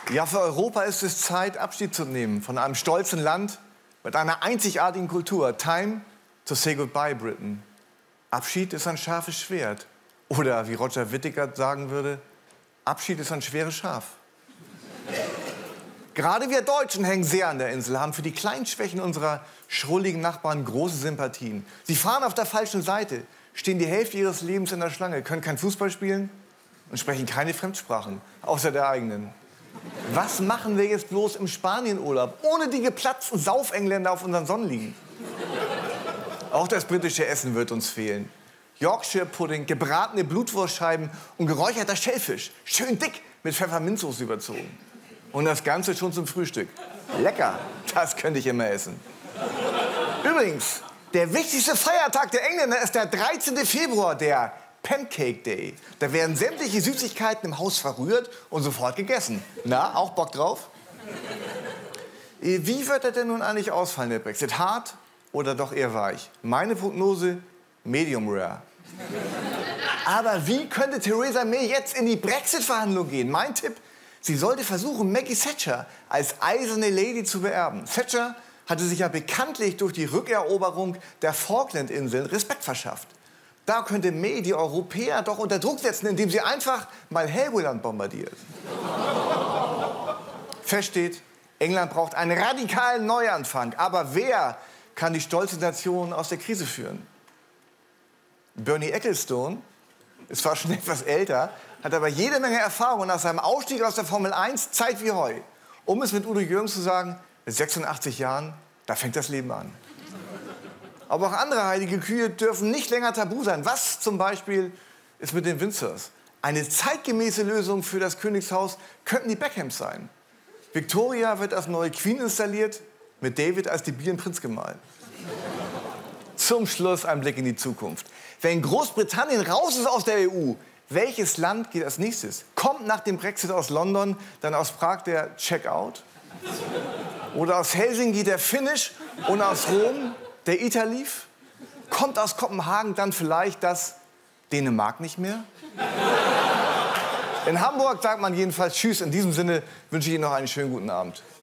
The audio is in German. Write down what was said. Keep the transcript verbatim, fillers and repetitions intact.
Ja, für Europa ist es Zeit, Abschied zu nehmen von einem stolzen Land mit einer einzigartigen Kultur. Time to say goodbye, Britain. Abschied ist ein scharfes Schwert. Oder wie Roger Whittaker sagen würde, Abschied ist ein schweres Schaf. Gerade wir Deutschen hängen sehr an der Insel, haben für die kleinen Schwächen unserer schrulligen Nachbarn große Sympathien. Sie fahren auf der falschen Seite, stehen die Hälfte ihres Lebens in der Schlange, können kein Fußball spielen und sprechen keine Fremdsprachen, außer der eigenen. Was machen wir jetzt bloß im Spanienurlaub, ohne die geplatzten Saufengländer auf unseren Sonnenliegen? Auch das britische Essen wird uns fehlen. Yorkshire-Pudding, gebratene Blutwurstscheiben und geräucherter Schellfisch. Schön dick mit Pfefferminzsoße überzogen. Und das Ganze schon zum Frühstück. Lecker, das könnte ich immer essen. Übrigens, der wichtigste Feiertag der Engländer ist der dreizehnte Februar, der Pancake Day. Da werden sämtliche Süßigkeiten im Haus verrührt und sofort gegessen. Na, auch Bock drauf? Wie wird er denn nun eigentlich ausfallen, der Brexit? Hart oder doch eher weich? Meine Prognose, medium rare. Aber wie könnte Theresa May jetzt in die Brexit-Verhandlungen gehen? Mein Tipp, sie sollte versuchen, Maggie Thatcher als eiserne Lady zu beerben. Thatcher hatte sich ja bekanntlich durch die Rückeroberung der Falklandinseln Respekt verschafft. Da könnte May die Europäer doch unter Druck setzen, indem sie einfach mal Helgoland bombardiert. Fest steht, England braucht einen radikalen Neuanfang. Aber wer kann die stolze Nation aus der Krise führen? Bernie Ecclestone ist zwar schon etwas älter, hat aber jede Menge Erfahrung nach seinem Ausstieg aus der Formel eins Zeit wie Heu. Um es mit Udo Jürgens zu sagen, mit sechsundachtzig Jahren, da fängt das Leben an. Aber auch andere heilige Kühe dürfen nicht länger tabu sein. Was zum Beispiel ist mit den Windsors? Eine zeitgemäße Lösung für das Königshaus könnten die Beckhams sein. Victoria wird als neue Queen installiert, mit David als debilen Prinzgemahl. Zum Schluss ein Blick in die Zukunft. Wenn Großbritannien raus ist aus der E U, welches Land geht als nächstes? Kommt nach dem Brexit aus London dann aus Prag der Checkout? Oder aus Helsinki der Finish und aus Rom der Italiev? Kommt aus Kopenhagen dann vielleicht das Dänemark nicht mehr? In Hamburg sagt man jedenfalls Tschüss. In diesem Sinne wünsche ich Ihnen noch einen schönen guten Abend.